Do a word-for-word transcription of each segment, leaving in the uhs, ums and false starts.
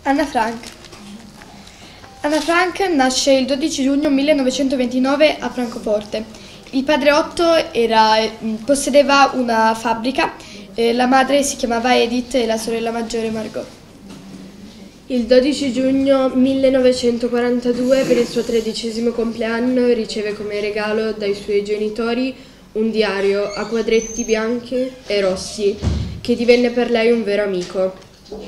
Anna Frank. Anna Frank nasce il dodici giugno millenovecentoventinove a Francoforte. Il padre Otto era, possedeva una fabbrica, eh, la madre si chiamava Edith e la sorella maggiore Margot. Il dodici giugno millenovecentoquarantadue, per il suo tredicesimo compleanno, riceve come regalo dai suoi genitori un diario a quadretti bianchi e rossi, che divenne per lei un vero amico.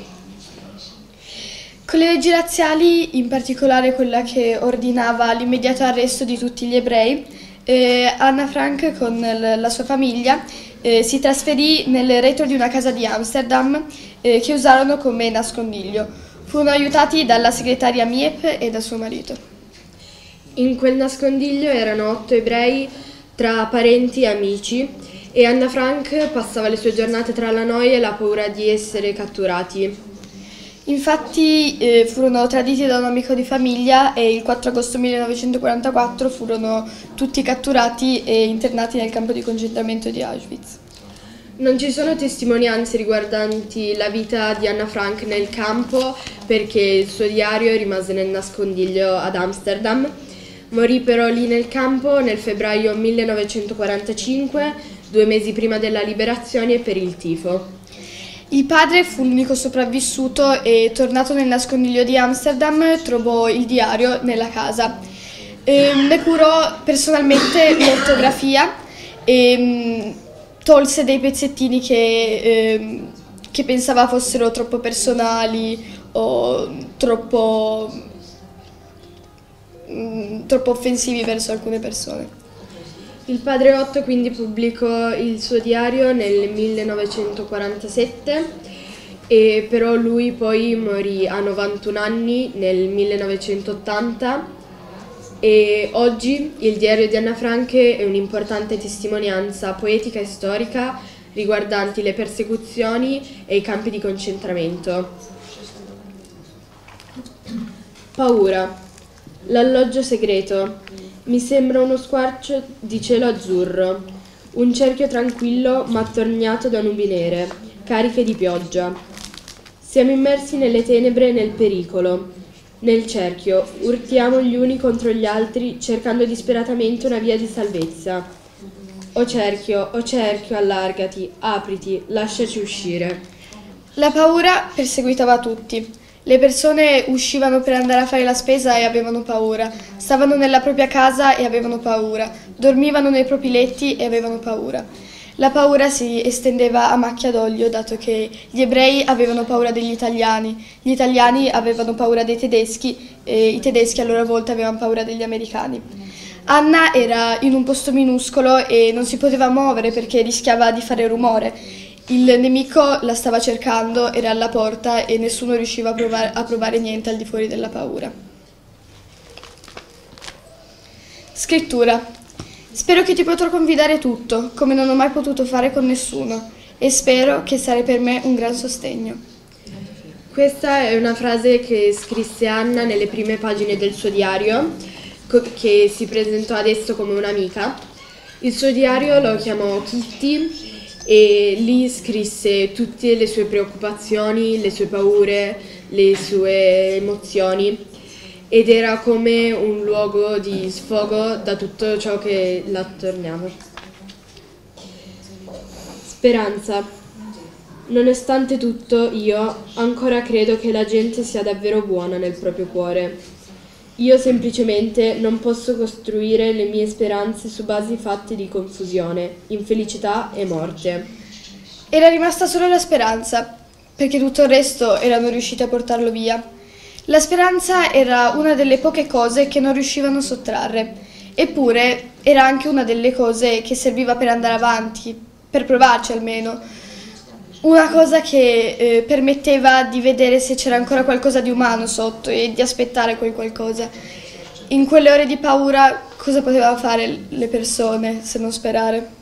Con le leggi razziali, in particolare quella che ordinava l'immediato arresto di tutti gli ebrei, eh, Anna Frank con la sua famiglia eh, si trasferì nel retro di una casa di Amsterdam eh, che usarono come nascondiglio. Furono aiutati dalla segretaria Miep e da suo marito. In quel nascondiglio erano otto ebrei tra parenti e amici e Anna Frank passava le sue giornate tra la noia e la paura di essere catturati. Infatti eh, furono traditi da un amico di famiglia e il quattro agosto millenovecentoquarantaquattro furono tutti catturati e internati nel campo di concentramento di Auschwitz. Non ci sono testimonianze riguardanti la vita di Anna Frank nel campo perché il suo diario rimase nel nascondiglio ad Amsterdam. Morì però lì nel campo nel febbraio millenovecentoquarantacinque, due mesi prima della liberazione, per il tifo. Il padre fu l'unico sopravvissuto e, tornato nel nascondiglio di Amsterdam, trovò il diario nella casa. Eh, ne curò personalmente l'ortografia e mh, tolse dei pezzettini che, eh, che pensava fossero troppo personali o troppo, mh, troppo offensivi verso alcune persone. Il padre Otto quindi pubblicò il suo diario nel millenovecentoquarantasette, e però lui poi morì a novantuno anni nel millenovecentottanta e oggi il diario di Anna Frank è un'importante testimonianza poetica e storica riguardanti le persecuzioni e i campi di concentramento. Paura. L'alloggio segreto. Mi sembra uno squarcio di cielo azzurro, un cerchio tranquillo ma attorniato da nubi nere, cariche di pioggia. Siamo immersi nelle tenebre e nel pericolo. Nel cerchio urtiamo gli uni contro gli altri cercando disperatamente una via di salvezza. O cerchio, o cerchio, allargati, apriti, lasciaci uscire. La paura perseguitava tutti. Le persone uscivano per andare a fare la spesa e avevano paura, stavano nella propria casa e avevano paura, dormivano nei propri letti e avevano paura. La paura si estendeva a macchia d'olio, dato che gli ebrei avevano paura degli italiani, gli italiani avevano paura dei tedeschi e i tedeschi a loro volta avevano paura degli americani. Anna era in un posto minuscolo e non si poteva muovere perché rischiava di fare rumore. Il nemico la stava cercando, era alla porta e nessuno riusciva a provare, a provare niente al di fuori della paura. Scrittura. Spero che ti potrò confidare tutto, come non ho mai potuto fare con nessuno, e spero che sarai per me un gran sostegno. Questa è una frase che scrisse Anna nelle prime pagine del suo diario, che si presentò adesso come un'amica. Il suo diario lo chiamò Kitty e lì scrisse tutte le sue preoccupazioni, le sue paure, le sue emozioni, ed era come un luogo di sfogo da tutto ciò che l'attorniava. Speranza. Nonostante tutto, io ancora credo che la gente sia davvero buona nel proprio cuore. Io semplicemente non posso costruire le mie speranze su basi fatte di confusione, infelicità e morte. Era rimasta solo la speranza, perché tutto il resto erano riusciti a portarlo via. La speranza era una delle poche cose che non riuscivano a sottrarre, eppure era anche una delle cose che serviva per andare avanti, per provarci almeno. Una cosa che eh, permetteva di vedere se c'era ancora qualcosa di umano sotto e di aspettare quel qualcosa. In quelle ore di paura cosa potevano fare le persone se non sperare?